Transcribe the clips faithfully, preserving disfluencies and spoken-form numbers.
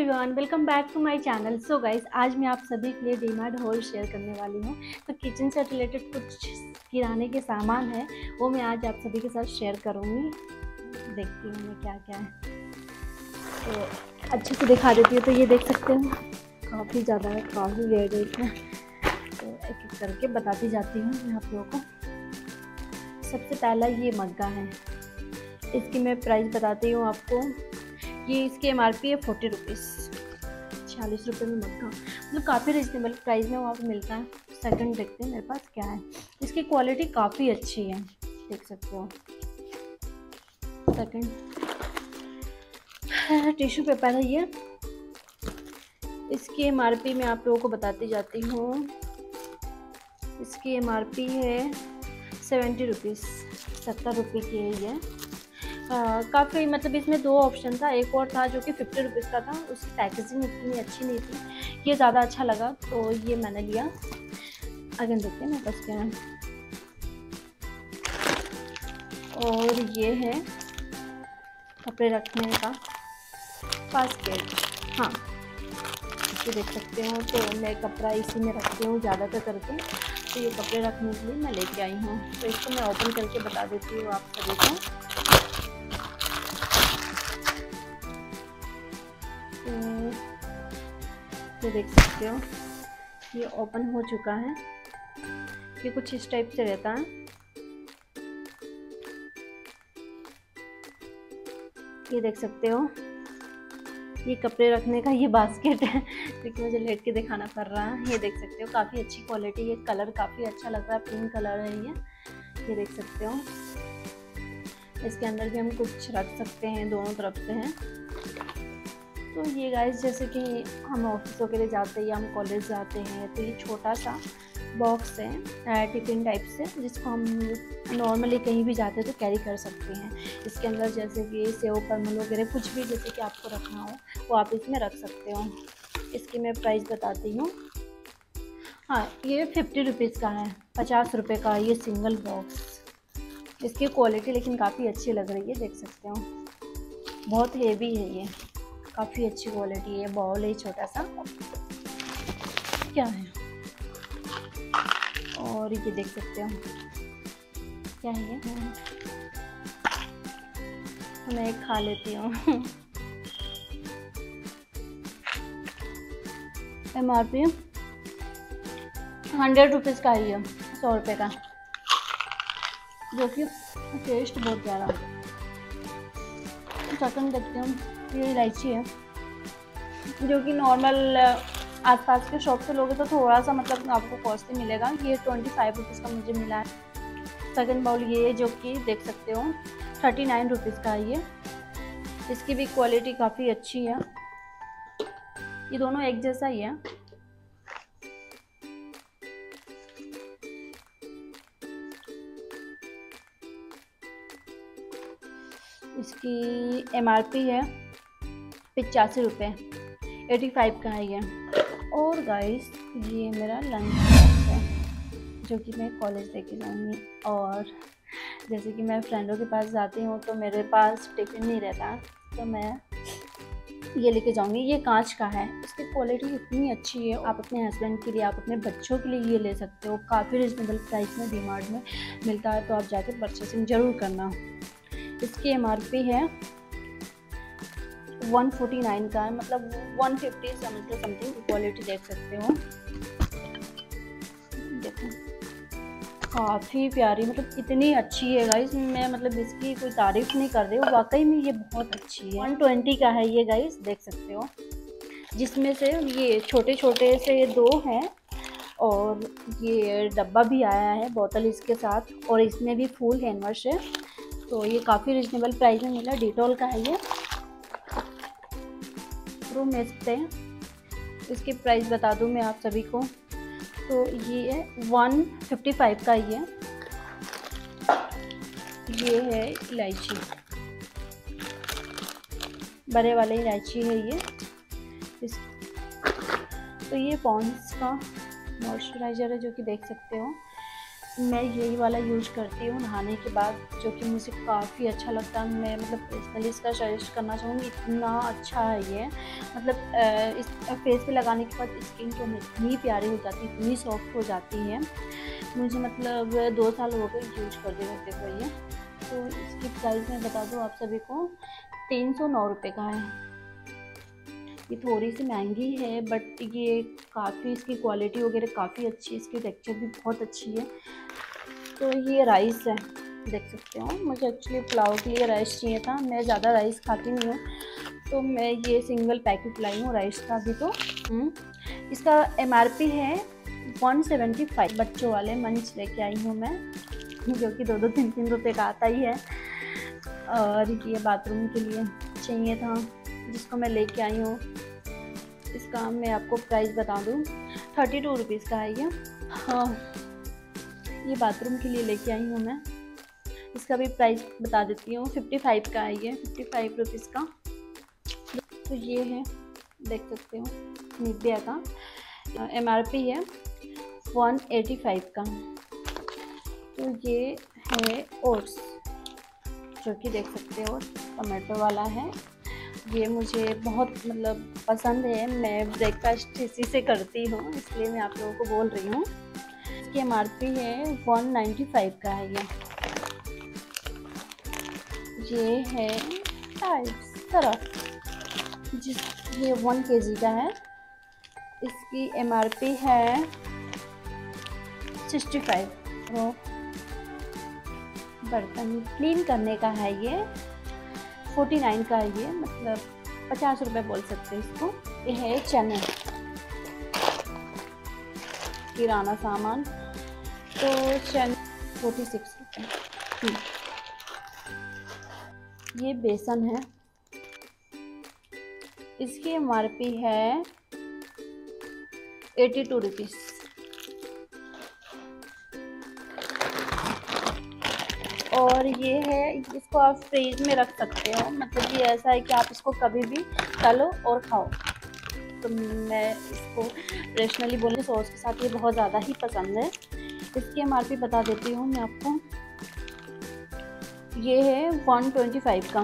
Everyone, welcome back to my channel. So guys, आज मैं आप सभी के लिए डीमार्ट हॉल शेयर करने वाली हूँ। तो किचन से रिलेटेड कुछ किराने के सामान है, वो मैं आज आप सभी के साथ शेयर करूँगी। देखती हूँ मैं क्या क्या है, तो अच्छे से दिखा देती हूँ। तो ये देख सकते हो, काफ़ी ज़्यादा है, काफ़ी रेट है इसमें। तो एक एक करके बताती जाती हूँ मैं आप लोगों को। सबसे पहला ये मग्गा है, इसकी मैं प्राइस बताती हूँ आपको। ये इसकी एम आर पी है फोर्टी रुपीज़, छियालीस रुपये में मग्गा, मतलब काफ़ी रिजनेबल प्राइस में वहाँ पे मिलता है। सेकंड देखते हैं मेरे पास क्या है। इसकी क्वालिटी काफ़ी अच्छी है, देख सकते हो। सेकंड टिश्यू पेपर है ये, इसकी एम आर पी मैं आप लोगों को बताती जाती हूँ। इसकी एम आर पी है सेवेंटी रुपीज़, सत्तर रुपये की है ये। काफ़ी मतलब इसमें दो ऑप्शन था, एक और था जो कि फिफ्टी रुपीज़ का था। उसकी पैकेजिंग इतनी अच्छी नहीं थी, ये ज़्यादा अच्छा लगा तो ये मैंने लिया। अगेन देखते हैं मेरे पास क्या है। और ये है कपड़े रखने का बास्केट, हाँ इसे देख सकते हो। तो मैं कपड़ा इसी में रखती हूँ ज़्यादातर करके, तो ये कपड़े रखने के लिए मैं लेके आई हूँ। तो इसको मैं ओपन करके बता देती हूँ आप सभी को। ये देख सकते हो, ये ओपन हो चुका है। ये कुछ इस टाइप से रहता है। ये देख सकते हो, ये कपड़े रखने का ये बास्केट है, क्योंकि मुझे लेट के दिखाना पड़ रहा है। ये देख सकते हो, काफ़ी अच्छी क्वालिटी, ये कलर काफ़ी अच्छा लग रहा है, पिंक कलर है ये ये देख सकते हो। इसके अंदर भी हम कुछ रख सकते हैं, दोनों तरफ से हैं। तो ये गाइस, जैसे कि हम ऑफिसों के लिए जाते हैं या हम कॉलेज जाते हैं, तो ये छोटा सा बॉक्स है टिफिन टाइप से, जिसको हम नॉर्मली कहीं भी जाते हैं तो कैरी कर सकते हैं। इसके अंदर जैसे कि सेव परमल वगैरह कुछ भी जैसे कि आपको रखना हो वो आप इसमें रख सकते हो। इसकी मैं प्राइस बताती हूँ। हाँ, ये फिफ्टी रुपीज़ का है, पचास रुपये का ये सिंगल बॉक्स। इसकी क्वालिटी लेकिन काफ़ी अच्छी लग रही है, देख सकते हो। बहुत हेवी है ये, काफ़ी अच्छी क्वालिटी है। बॉल है छोटा सा, क्या है। और ये देख सकते हो क्या है ये, मैं एक खा लेती हूँ। M R P hundred rupees का है ये, सौ रुपये का, जो कि टेस्ट बहुत प्यारा। सेकंड देखते हूँ, ये इलायची है, जो कि नॉर्मल आसपास के शॉप से लोगे तो थोड़ा सा मतलब आपको कॉस्टली मिलेगा। ये ट्वेंटी फाइव रुपीज़ का मुझे मिला है। सेकंड बाउल ये, जो कि देख सकते हो थर्टी नाइन रुपीज़ का है ये। इसकी भी क्वालिटी काफ़ी अच्छी है, ये दोनों एक जैसा ही है। इसकी एम आर पी है पचासी रुपये, एटी फाइव का है ये। और गाइस, ये मेरा लंच बॉक्स है, जो कि मैं कॉलेज लेके जाऊँगी। और जैसे कि मैं फ्रेंडों के पास जाती हूँ तो मेरे पास टिफ़िन नहीं रहता, तो मैं ये लेके जाऊँगी। ये कांच का है, इसकी क्वालिटी इतनी अच्छी है। आप अपने हस्बैंड के लिए, आप अपने बच्चों के लिए ये ले सकते हो। काफ़ी रिजनेबल प्राइस में डीमार्ट में मिलता है, तो आप जाके परचेसिंग ज़रूर करना। इसकी एम आर पी है वन फोर्टी नाइन का है, मतलब one fifty something something. Quality देख सकते हो, देखो काफ़ी प्यारी, मतलब इतनी अच्छी है गाइस। मैं मतलब इसकी कोई तारीफ़ नहीं कर रही हूँ, वाकई में ये बहुत अच्छी है। वन ट्वेंटी का है ये गाइस, देख सकते हो। जिसमें से ये छोटे छोटे से दो हैं, और ये डब्बा भी आया है बोतल इसके साथ, और इसमें भी फुल हैंड वॉश है। तो ये काफ़ी रिजनेबल प्राइस में मिला। डिटॉल का है ये, प्रो मेस्ट है। इसकी प्राइस बता दूं मैं आप सभी को, तो ये है वन फिफ्टी फाइव का ये ये है इलायची, बड़े वाले इलायची है ये। इस तो ये पॉन्ड्स का मॉइस्चराइज़र है, जो कि देख सकते हो। मैं यही वाला यूज करती हूँ नहाने के बाद, जो कि मुझे काफ़ी अच्छा लगता है। मैं मतलब पर्सनली इसका सजेस्ट करना चाहूँगी, इतना अच्छा है ये। मतलब इस फेस पे लगाने के बाद स्किन टोन इतनी प्यारी हो जाती है, इतनी सॉफ्ट हो जाती है। मुझे मतलब दो साल हो गए यूज करते करते को ये। तो इसकी प्राइस मैं बता दूँ आप सभी को, तीन सौ नौ रुपये का है। ये थोड़ी सी महंगी है बट ये काफ़ी, इसकी क्वालिटी वगैरह काफ़ी अच्छी है, इसकी टेक्सचर भी बहुत अच्छी है। तो ये राइस है, देख सकते हो। मुझे एक्चुअली पुलाव के लिए राइस चाहिए था, मैं ज़्यादा राइस खाती नहीं हूँ, तो मैं ये सिंगल पैकेट लाई हूँ राइस का भी। तो इसका एम आर पी है वन सेवेंटी फाइव। बच्चों वाले मंच लेके आई हूँ मैं, जो कि दो दो तीन तीन रुपये का आता ही है। और ये बाथरूम के लिए चाहिए था, जिसको मैं लेके आई हूँ। इसका मैं आपको प्राइस बता दूँ, थर्टी टू रुपीज़ का है ये। हाँ, ये बाथरूम के लिए लेके आई हूँ मैं। इसका भी प्राइस बता देती हूँ, फिफ्टी फाइव का है ये, फिफ्टी फाइव रुपीज़ का। तो ये है, देख सकते हो, निविया का एम आर पी है वन एटी फाइव का। तो ये है ओट्स, जो कि देख सकते हो टमाटो वाला है। ये मुझे बहुत मतलब पसंद है, मैं ब्रेकफास्ट इसी से करती हूँ, इसलिए मैं आप लोगों को बोल रही हूँ। इसकी एम आर पी है वन नाइन्टी फाइव का है ये। ये है सरफ, जिस ये वन के जी का है। इसकी एम आर पी है सिक्सटी फाइव। बर्तन क्लीन करने का है ये, फोर्टी नाइन का है ये, मतलब पचास रुपये बोल सकते हैं इसको। ये है चने, किराना सामान, तो चने फोर्टी सिक्स रुपये। ये बेसन है, इसकी एम आर पी है एटी टू रुपीज़। और ये है, इसको आप फ्रीज में रख सकते हो, मतलब ये ऐसा है कि आप इसको कभी भी तलो और खाओ। तो मैं इसको पर्सनली बोलूँ, सॉस के साथ ये बहुत ज़्यादा ही पसंद है। इसकी एम आर पी बता देती हूँ मैं आपको, ये है वन ट्वेंटी फाइव का।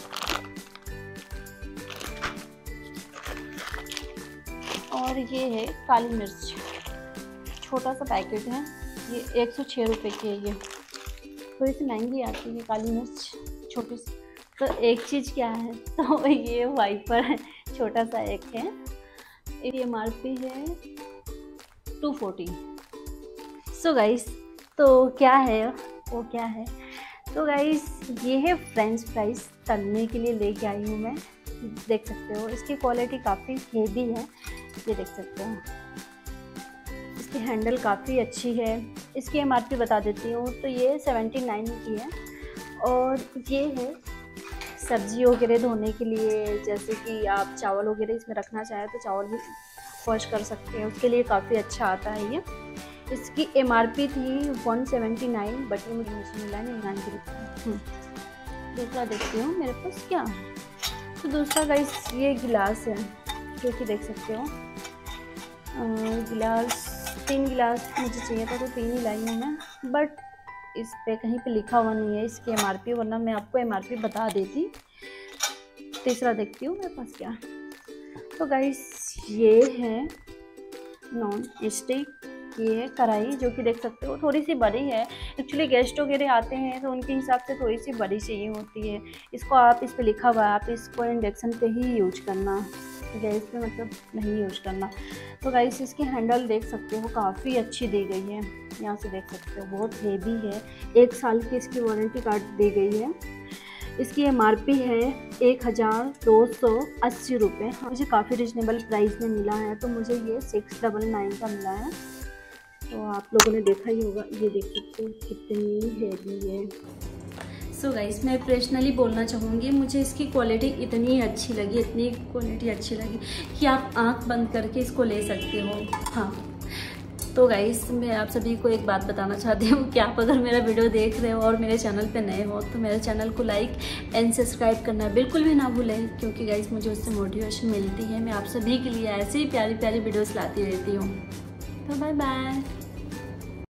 और ये है काली मिर्च, छोटा सा पैकेट है, ये एक सौ छः रुपये की है। ये थोड़ी सी महंगी आती है काली मिर्च, छोटी सी। तो एक चीज़ क्या है, तो ये वाइपर है, छोटा सा एक है। ये एम आर पी है टू फोर्टी। सो गाइस, तो क्या है वो क्या है तो गाइस, ये है फ्रेंच फ्राइज तलने के लिए लेके आई हूँ मैं। देख सकते हो, इसकी क्वालिटी काफ़ी हेवी है, ये देख सकते हो। इसकी हैंडल काफ़ी अच्छी है। इसकी एम आर पी बता देती हूँ, तो ये सेवेंटी नाइन की है। और ये है सब्जी वगैरह धोने के लिए, जैसे कि आप चावल वगैरह इसमें रखना चाहें तो चावल भी वॉश कर सकते हैं, उसके लिए काफ़ी अच्छा आता है ये। इसकी एम आर पी थी वन सेवेंटी नाइन, बट ये मुझे मिला निन्यानवे रुपये। दूसरा देखती हूँ मेरे पास क्या है। तो दूसरा गाइस ये गिलास है, जो कि देख सकते हो। गिलास, तीन गिलास मुझे चाहिए था, तो तीन ही लाई हूँ मैं, बट इस पे कहीं पे लिखा हुआ नहीं है इसकी एम आर पी, वरना मैं आपको एम आर पी बता देती। तीसरा देखती हूँ मेरे पास क्या है। तो गाइस ये है नॉन स्टिक, ये है कढ़ाई, जो कि देख सकते हो थोड़ी सी बड़ी है। एक्चुअली गेस्ट वगैरह आते हैं तो उनके हिसाब से थोड़ी सी बड़ी चाहिए होती है। इसको आप, इस पे लिखा हुआ है, आप इसको इंडक्शन पे ही यूज करना, गैस पे मतलब नहीं यूज करना। तो गाइस इसकी हैंडल देख सकते हो काफ़ी अच्छी दी गई है, यहाँ से देख सकते हो, बहुत हेवी है। एक साल की इसकी वारंटी कार्ड दी गई है। इसकी एम आर पी है एक हज़ार दो सौ अस्सी रुपये। मुझे काफ़ी रिजनेबल प्राइस में मिला है, तो मुझे ये सिक्स डबल नाइन का मिला है। तो आप लोगों ने देखा ही होगा, ये देख सकते हो कितनी हेवी है। सो गाइस, मैं पर्सनली बोलना चाहूँगी, मुझे इसकी क्वालिटी इतनी अच्छी लगी, इतनी क्वालिटी अच्छी लगी कि आप आंख बंद करके इसको ले सकते हो। हाँ, तो गाइस मैं आप सभी को एक बात बताना चाहती हूँ कि आप अगर मेरा वीडियो देख रहे हो और मेरे चैनल पे नए हो, तो मेरे चैनल को लाइक एंड सब्सक्राइब करना बिल्कुल भी ना भूलें, क्योंकि गाइस मुझे उससे मोटिवेशन मिलती है। मैं आप सभी के लिए ऐसे ही प्यारी प्यारी वीडियोस लाती रहती हूँ। तो बाय बाय।